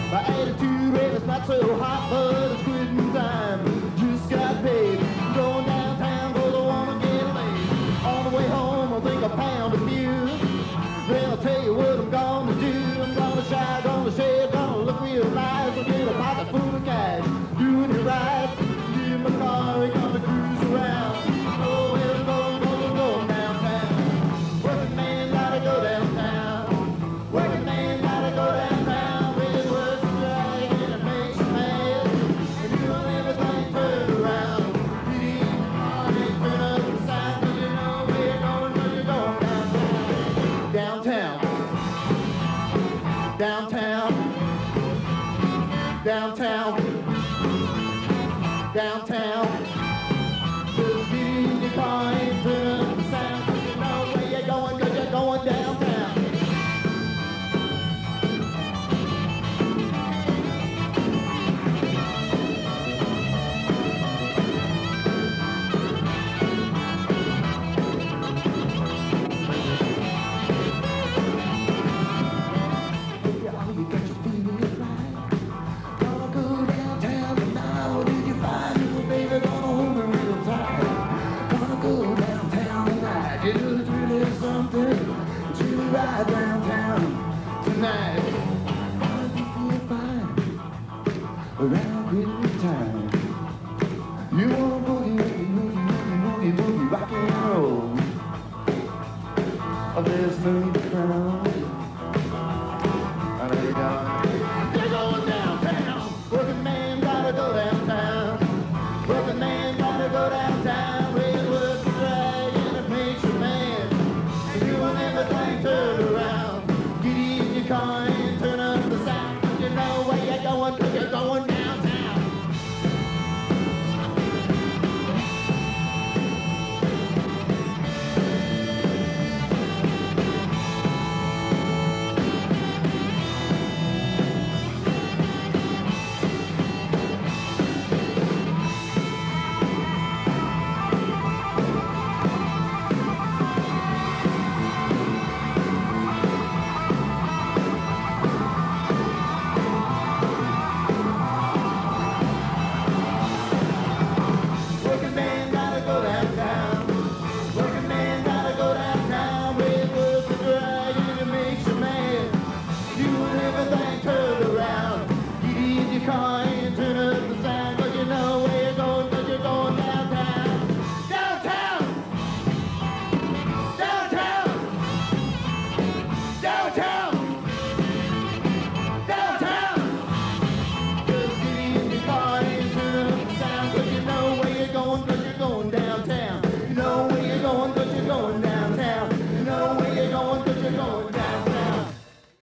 My attitude rate is not so hot, but it's quitting time. Just got paid. Going downtown 'cause I wanna get laid. On the way home, I'll think a pound of few. Then I'll tell you what I'm gonna do. I'm gonna shy, gonna shave, gonna look real nice. I'll get a pocket full of cash, doing it right. Get in my car, we're gonna cruise around. Oh, we're going downtown. Working man gotta go downtown. Working man gotta go downtown. With words right and it makes you mad. And doing everything turned around. Get in your car and turn up the sound. 'Cause you know where you're going downtown. Downtown. Downtown. Downtown. Downtown. Just get in your car and turn up the sound. 'Cause you know where you're going 'cause you're going downtown. Right downtown tonight. You feel fine around Christmas time. You wanna boogie, rock and roll. Oh, there's no need to frown.